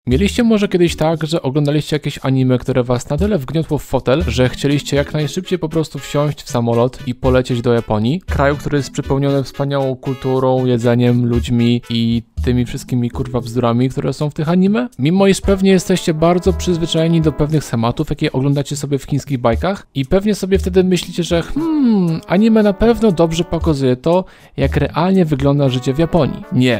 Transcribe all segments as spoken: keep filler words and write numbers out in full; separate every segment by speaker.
Speaker 1: Mieliście może kiedyś tak, że oglądaliście jakieś anime, które was na tyle wgniotło w fotel, że chcieliście jak najszybciej po prostu wsiąść w samolot i polecieć do Japonii, kraju, który jest przepełniony wspaniałą kulturą, jedzeniem, ludźmi i tymi wszystkimi kurwa bzdurami, które są w tych anime? Mimo iż pewnie jesteście bardzo przyzwyczajeni do pewnych schematów, jakie oglądacie sobie w chińskich bajkach i pewnie sobie wtedy myślicie, że hmm, anime na pewno dobrze pokazuje to, jak realnie wygląda życie w Japonii. Nie,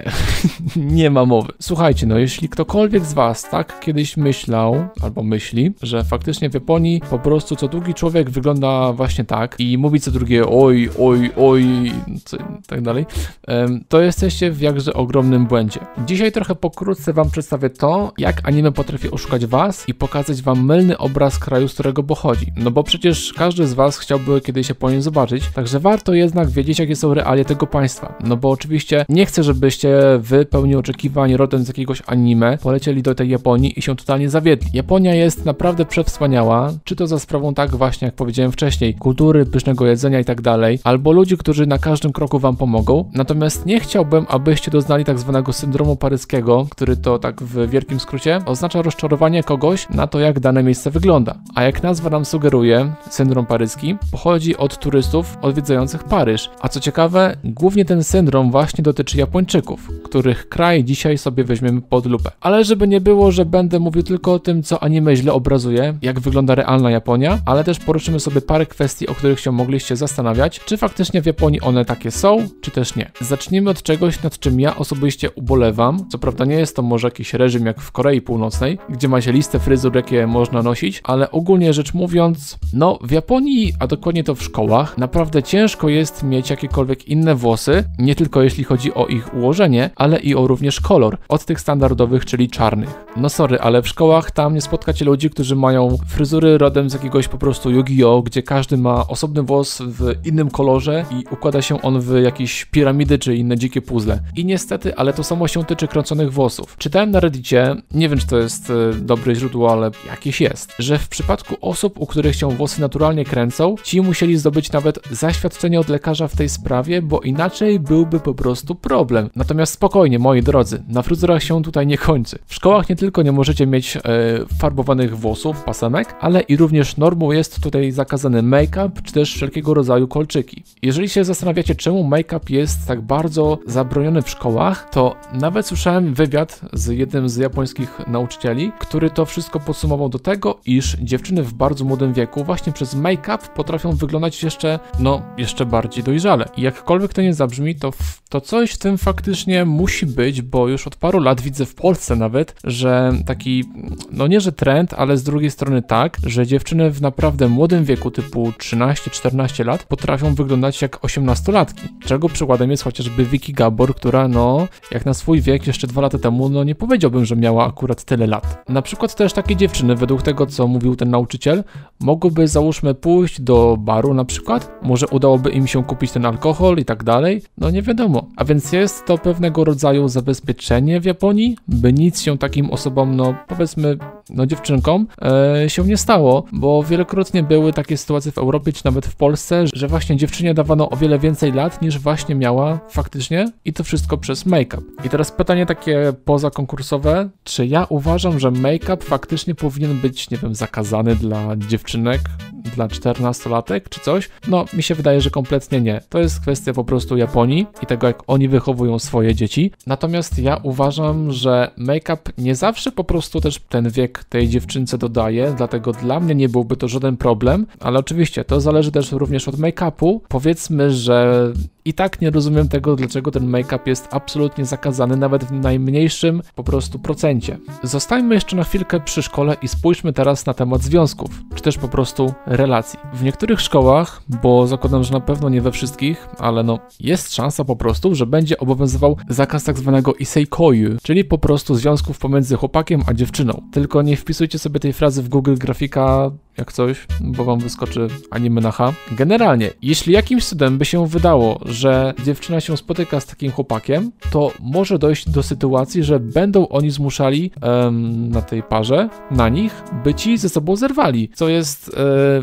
Speaker 1: nie ma mowy. Słuchajcie, no jeśli ktokolwiek z was tak kiedyś myślał, albo myśli, że faktycznie w Japonii po prostu co drugi człowiek wygląda właśnie tak i mówi co drugie oj, oj, oj, co, tak dalej, to jesteście w jakże ogromnym błędzie. Dzisiaj trochę pokrótce wam przedstawię to, jak anime potrafi oszukać was i pokazać wam mylny obraz kraju, z którego pochodzi. No bo przecież każdy z was chciałby kiedyś Japonię zobaczyć, także warto jednak wiedzieć, jakie są realia tego państwa. No bo oczywiście nie chcę, żebyście wy pełni oczekiwań rodem z jakiegoś anime polecieli do tej Japonii i się totalnie zawiedli. Japonia jest naprawdę przewspaniała, czy to za sprawą tak właśnie, jak powiedziałem wcześniej, kultury, pysznego jedzenia i tak dalej, albo ludzi, którzy na każdym kroku wam pomogą. Natomiast nie chciałbym, abyście doznali tak zwanego syndromu paryskiego, który to tak w wielkim skrócie oznacza rozczarowanie kogoś na to, jak dane miejsce wygląda. A jak nazwa nam sugeruje, syndrom paryski pochodzi od turystów odwiedzających Paryż. A co ciekawe, głównie ten syndrom właśnie dotyczy Japończyków, których kraj dzisiaj sobie weźmiemy pod lupę. Ale żeby nie było, że będę mówił tylko o tym, co anime źle obrazuje, jak wygląda realna Japonia, ale też poruszymy sobie parę kwestii, o których się mogliście zastanawiać, czy faktycznie w Japonii one takie są, czy też nie. Zacznijmy od czegoś, nad czym ja osobiście ubolewam. Co prawda nie jest to może jakiś reżim jak w Korei Północnej, gdzie macie listę fryzur, jakie można nosić, ale ogólnie rzecz mówiąc, no w Japonii, a dokładnie to w szkołach, naprawdę ciężko jest mieć jakiekolwiek inne włosy, nie tylko jeśli chodzi o ich ułożenie, ale i o również kolor, od tych standardowych, czyli czarnych. No sorry, ale w szkołach tam nie spotkacie ludzi, którzy mają fryzury rodem z jakiegoś po prostu Yu-Gi-Oh!, gdzie każdy ma osobny włos w innym kolorze i układa się on w jakieś piramidy czy inne dzikie puzzle. I niestety, ale to samo się tyczy kręconych włosów. Czytałem na Reddicie, nie wiem czy to jest y, dobre źródło, ale jakieś jest, że w przypadku osób, u których się włosy naturalnie kręcą, ci musieli zdobyć nawet zaświadczenie od lekarza w tej sprawie, bo inaczej byłby po prostu problem. Natomiast spokojnie, moi drodzy, na fryzurach się tutaj nie kończy. W szkołach nie tylko nie możecie mieć y, farbowanych włosów, pasemek, ale i również normą jest tutaj zakazany make-up, czy też wszelkiego rodzaju kolczyki. Jeżeli się zastanawiacie, czemu make-up jest tak bardzo zabroniony w szkołach, to nawet słyszałem wywiad z jednym z japońskich nauczycieli, który to wszystko podsumował do tego, iż dziewczyny w bardzo młodym wieku właśnie przez make-up potrafią wyglądać jeszcze, no, jeszcze bardziej dojrzale. I jakkolwiek to nie zabrzmi, to, w, to coś w tym faktycznie musi być, bo już od paru lat widzę w Polsce nawet, że taki, no nie że trend, ale z drugiej strony tak, że dziewczyny w naprawdę młodym wieku, typu trzynaście czternaście lat, potrafią wyglądać jak osiemnastolatki. Czego przykładem jest chociażby Vicky Gabor, która no, jak na swój wiek jeszcze dwa lata temu, no nie powiedziałbym, że miała akurat tyle lat. Na przykład też takie dziewczyny, według tego, co mówił ten nauczyciel, mogłyby załóżmy pójść do baru na przykład, może udałoby im się kupić ten alkohol i tak dalej, no nie wiadomo. A więc jest to pewnego rodzaju zabezpieczenie w Japonii, by nic się takim osobom, no powiedzmy, no dziewczynkom, e, się nie stało, bo wielokrotnie były takie sytuacje w Europie, czy nawet w Polsce, że właśnie dziewczynie dawano o wiele więcej lat, niż właśnie miała faktycznie i to wszystko przez make-up. I teraz pytanie takie pozakonkursowe, czy ja uważam, że make-up faktycznie powinien być, nie wiem, zakazany dla dziewczynek, dla czternastolatek czy coś? No, mi się wydaje, że kompletnie nie. To jest kwestia po prostu Japonii i tego, jak oni wychowują swoje dzieci. Natomiast ja uważam, że make-up nie zawsze po prostu też ten wiek tej dziewczynce dodaje, dlatego dla mnie nie byłby to żaden problem, ale oczywiście to zależy też również od make-upu. Powiedzmy, że i tak nie rozumiem tego, dlaczego ten make-up jest absolutnie zakazany, nawet w najmniejszym po prostu procencie. Zostańmy jeszcze na chwilkę przy szkole i spójrzmy teraz na temat związków, czy też po prostu relacji. W niektórych szkołach, bo zakładam, że na pewno nie we wszystkich, ale no jest szansa po prostu, że będzie obowiązywał zakaz tak zwanego iseikoju, czyli po prostu związków pomiędzy chłopakiem a dziewczyną. Tylko nie wpisujcie sobie tej frazy w Google grafika jak coś, bo wam wyskoczy anime na H. Generalnie, jeśli jakimś cudem by się wydało, że dziewczyna się spotyka z takim chłopakiem, to może dojść do sytuacji, że będą oni zmuszali um, na tej parze, na nich, by ci ze sobą zerwali, co jest, e,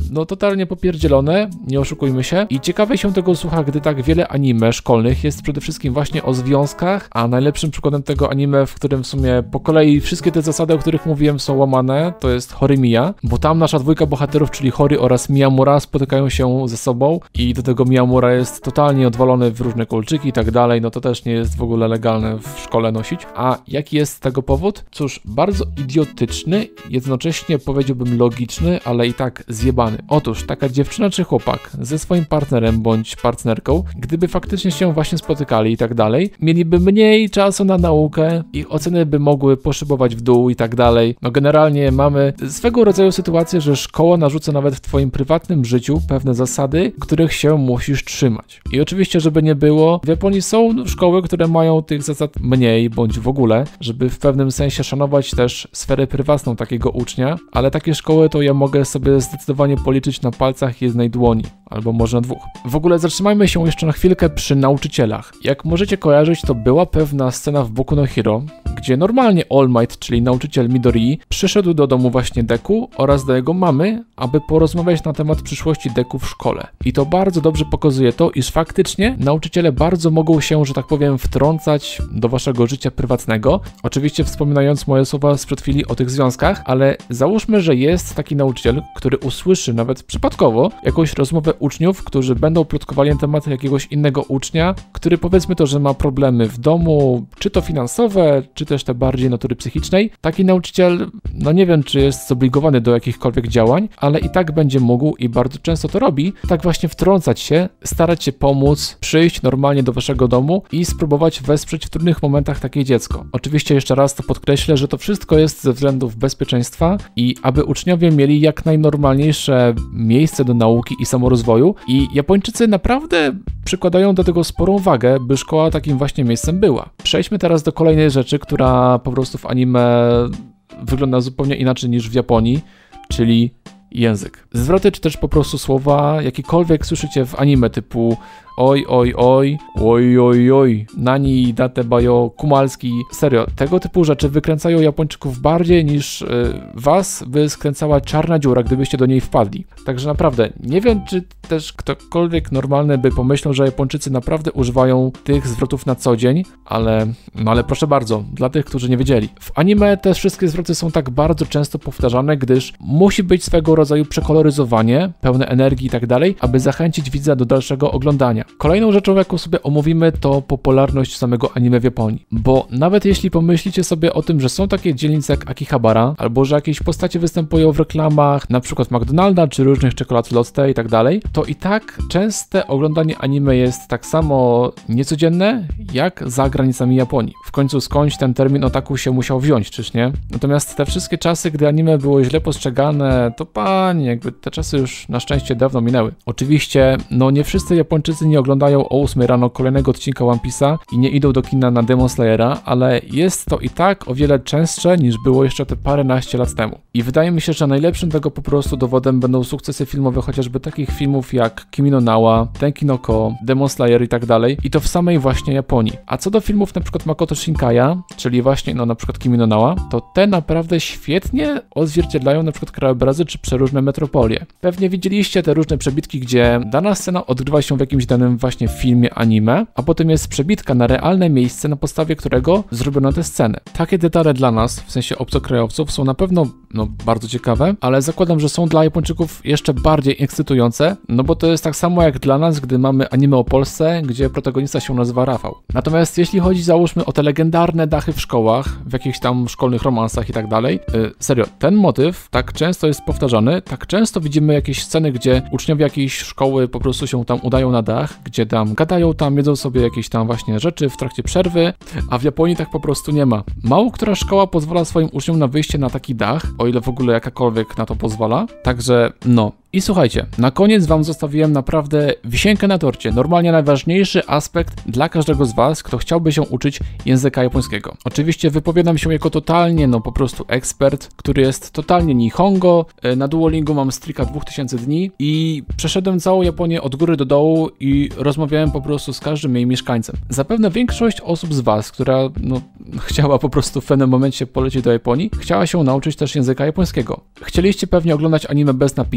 Speaker 1: no totalnie popierdzielone, nie oszukujmy się. I ciekawe się tego słucha, gdy tak wiele anime szkolnych jest przede wszystkim właśnie o związkach, a najlepszym przykładem tego anime, w którym w sumie po kolei wszystkie te zasady, o których mówiłem, są łamane, to jest Horimiya, bo tam nasza dwójka bohaterów, czyli Hori oraz Miyamura, spotykają się ze sobą i do tego Miyamura jest totalnie odwalony w różne kolczyki i tak dalej, no to też nie jest w ogóle legalne w szkole nosić. A jaki jest tego powód? Cóż, bardzo idiotyczny, jednocześnie powiedziałbym logiczny, ale i tak zjebany. Otóż taka dziewczyna czy chłopak ze swoim partnerem bądź partnerką, gdyby faktycznie się właśnie spotykali i tak dalej, mieliby mniej czasu na naukę, ich oceny by mogły poszybować w dół i tak dalej. No generalnie mamy swego rodzaju sytuację, że szkoła narzuca nawet w twoim prywatnym życiu pewne zasady, których się musisz trzymać. I oczywiście, żeby nie było, w Japonii są szkoły, które mają tych zasad mniej bądź w ogóle, żeby w pewnym sensie szanować też sferę prywatną takiego ucznia, ale takie szkoły to ja mogę sobie zdecydowanie policzyć na palcach jednej dłoni, albo może na dwóch. W ogóle zatrzymajmy się jeszcze na chwilkę przy nauczycielach. Jak możecie kojarzyć, to była pewna scena w Boku no Hero, gdzie normalnie All Might, czyli nauczyciel Midori, przyszedł do domu właśnie Deku oraz do jego mamy, aby porozmawiać na temat przyszłości Deku w szkole. I to bardzo dobrze pokazuje to, iż faktycznie nauczyciele bardzo mogą się, że tak powiem, wtrącać do waszego życia prywatnego. Oczywiście wspominając moje słowa sprzed chwili o tych związkach, ale załóżmy, że jest taki nauczyciel, który usłyszy nawet przypadkowo jakąś rozmowę uczniów, którzy będą plotkowali na temat jakiegoś innego ucznia, który powiedzmy to, że ma problemy w domu, czy to finansowe, czy też te bardziej natury psychicznej. Taki nauczyciel, no nie wiem, czy jest zobligowany do jakichkolwiek działań, ale i tak będzie mógł i bardzo często to robi, tak właśnie wtrącać się, starać się pomóc, przyjść normalnie do waszego domu i spróbować wesprzeć w trudnych momentach takie dziecko. Oczywiście jeszcze raz to podkreślę, że to wszystko jest ze względów bezpieczeństwa i aby uczniowie mieli jak najnormalniejsze miejsce do nauki i samorozwoju i Japończycy naprawdę przykładają do tego sporą wagę, by szkoła takim właśnie miejscem była. Przejdźmy teraz do kolejnej rzeczy, która po prostu w anime wygląda zupełnie inaczej niż w Japonii, czyli język. Zwroty czy też po prostu słowa, jakiekolwiek słyszycie w anime typu oj, oj, oj, oj, oj, oj, nani, date, bajo, kumalski. Serio, tego typu rzeczy wykręcają Japończyków bardziej niż y, was by skręcała czarna dziura, gdybyście do niej wpadli. Także naprawdę, nie wiem, czy też ktokolwiek normalny by pomyślał, że Japończycy naprawdę używają tych zwrotów na co dzień, ale, no ale proszę bardzo, dla tych, którzy nie wiedzieli. W anime te wszystkie zwroty są tak bardzo często powtarzane, gdyż musi być swego rodzaju przekoloryzowanie, pełne energii i tak dalej, aby zachęcić widza do dalszego oglądania. Kolejną rzeczą, jaką sobie omówimy, to popularność samego anime w Japonii. Bo nawet jeśli pomyślicie sobie o tym, że są takie dzielnice jak Akihabara, albo że jakieś postacie występują w reklamach, na przykład McDonalda, czy różnych czekolad Lotte i tak dalej, to i tak częste oglądanie anime jest tak samo niecodzienne, jak za granicami Japonii. W końcu skądś ten termin otaku się musiał wziąć, czyż nie? Natomiast te wszystkie czasy, gdy anime było źle postrzegane, to panie, jakby te czasy już na szczęście dawno minęły. Oczywiście, no nie wszyscy Japończycy nie oglądają o ósmej rano kolejnego odcinka One Piece'a i nie idą do kina na Demon Slayera, ale jest to i tak o wiele częstsze niż było jeszcze te paręnaście lat temu. I wydaje mi się, że najlepszym tego po prostu dowodem będą sukcesy filmowe chociażby takich filmów jak Kimi no Na wa, Tenki no Ko, Demon Slayer i tak dalej, i to w samej właśnie Japonii. A co do filmów na przykład Makoto Shinkaya, czyli właśnie no na przykład Kimi no Na wa, to te naprawdę świetnie odzwierciedlają na przykład krajobrazy czy przeróżne metropolie. Pewnie widzieliście te różne przebitki, gdzie dana scena odgrywa się w jakimś danym właśnie filmie anime, a potem jest przebitka na realne miejsce, na podstawie którego zrobiono tę scenę. Takie detale dla nas, w sensie obcokrajowców, są na pewno no, bardzo ciekawe, ale zakładam, że są dla Japończyków jeszcze bardziej ekscytujące, no bo to jest tak samo jak dla nas, gdy mamy anime o Polsce, gdzie protagonista się nazywa Rafał. Natomiast jeśli chodzi, załóżmy, o te legendarne dachy w szkołach, w jakichś tam szkolnych romansach i tak dalej, yy, serio, ten motyw tak często jest powtarzany, tak często widzimy jakieś sceny, gdzie uczniowie jakiejś szkoły po prostu się tam udają na dach, gdzie tam gadają, tam jedzą sobie jakieś tam właśnie rzeczy w trakcie przerwy, a w Japonii tak po prostu nie ma. Mało która szkoła pozwala swoim uczniom na wyjście na taki dach, o ile w ogóle jakakolwiek na to pozwala. Także no. I słuchajcie, na koniec wam zostawiłem naprawdę wisienkę na torcie, normalnie najważniejszy aspekt dla każdego z was, kto chciałby się uczyć języka japońskiego. Oczywiście wypowiadam się jako totalnie, no po prostu ekspert, który jest totalnie nihongo. Na Duolingu mam strika dwa tysiące dni i przeszedłem całą Japonię od góry do dołu i rozmawiałem po prostu z każdym jej mieszkańcem. Zapewne większość osób z was, która no, chciała po prostu w pewnym momencie polecieć do Japonii, chciała się nauczyć też języka japońskiego. Chcieliście pewnie oglądać anime bez napisów,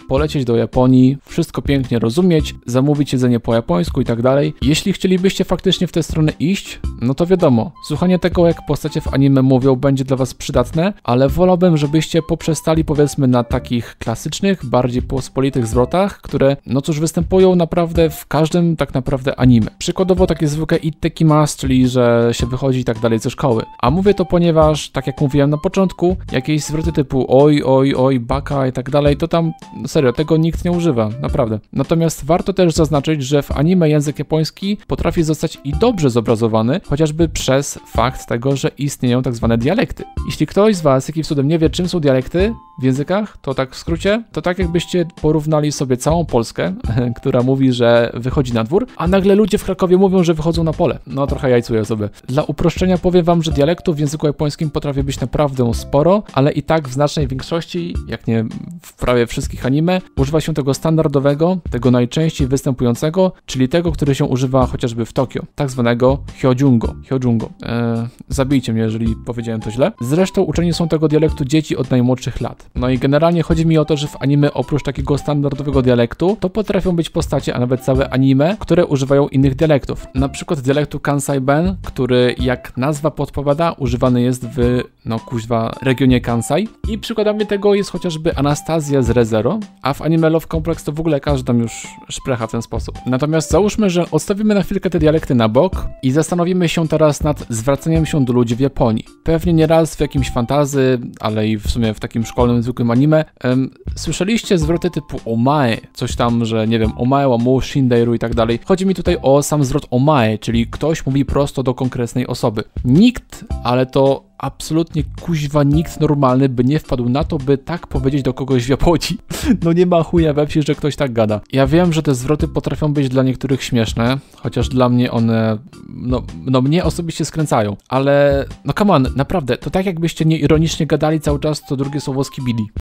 Speaker 1: polecieć do Japonii, wszystko pięknie rozumieć, zamówić jedzenie po japońsku i tak dalej. Jeśli chcielibyście faktycznie w tę stronę iść, no to wiadomo, słuchanie tego, jak postacie w anime mówią, będzie dla was przydatne, ale wolałbym, żebyście poprzestali powiedzmy na takich klasycznych, bardziej pospolitych zwrotach, które no cóż występują naprawdę w każdym tak naprawdę anime. Przykładowo takie zwykłe ittekimasu, czyli że się wychodzi i tak dalej ze szkoły. A mówię to ponieważ, tak jak mówiłem na początku, jakieś zwroty typu oj, oj, oj, baka i tak dalej, to tam no serio, tego nikt nie używa, naprawdę. Natomiast warto też zaznaczyć, że w anime język japoński potrafi zostać i dobrze zobrazowany, chociażby przez fakt tego, że istnieją tak zwane dialekty. Jeśli ktoś z was jakimś cudem nie wie, czym są dialekty w językach, to tak w skrócie, to tak jakbyście porównali sobie całą Polskę, która mówi, że wychodzi na dwór, a nagle ludzie w Krakowie mówią, że wychodzą na pole. No trochę jajcuję sobie. Dla uproszczenia powiem wam, że dialektów w języku japońskim potrafi być naprawdę sporo, ale i tak w znacznej większości, jak nie w prawie wszystkich anime, używa się tego standardowego, tego najczęściej występującego, czyli tego, który się używa chociażby w Tokio, tak zwanego hyojungo. hyojungo. Eee, zabijcie mnie, jeżeli powiedziałem to źle. Zresztą uczeni są tego dialektu dzieci od najmłodszych lat. No i generalnie chodzi mi o to, że w anime oprócz takiego standardowego dialektu, to potrafią być postacie, a nawet całe anime, które używają innych dialektów. Na przykład dialektu Kansai Ben, który jak nazwa podpowiada, używany jest w, no kuźwa, regionie Kansai. I przykładami tego jest chociażby Anastazja z Re:Zero, a w anime Love Complex to w ogóle każdy tam już szprecha w ten sposób. Natomiast załóżmy, że odstawimy na chwilkę te dialekty na bok i zastanowimy się teraz nad zwracaniem się do ludzi w Japonii. Pewnie nieraz w jakimś fantazy, ale i w sumie w takim szkolnym, zwykłym anime, em, słyszeliście zwroty typu omae, coś tam, że nie wiem, omae wa mou shindeiru i tak dalej. Chodzi mi tutaj o sam zwrot omae, czyli ktoś mówi prosto do konkretnej osoby. Nikt, ale to absolutnie kuźwa nikt normalny by nie wpadł na to, by tak powiedzieć do kogoś w Japonii. No nie ma chuja we wsi, że ktoś tak gada. Ja wiem, że te zwroty potrafią być dla niektórych śmieszne, chociaż dla mnie one, no, no mnie osobiście skręcają, ale no come on, naprawdę, to tak jakbyście nieironicznie gadali cały czas to drugie słowo skibidi.